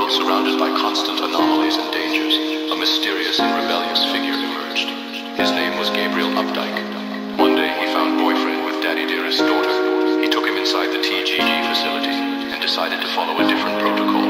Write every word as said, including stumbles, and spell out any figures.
world surrounded by constant anomalies and dangers, a mysterious and rebellious figure emerged. His name was Gabriel Updike. One day he found boyfriend with Daddy Dearest's daughter. He took him inside the T G G facility and decided to follow a different protocol.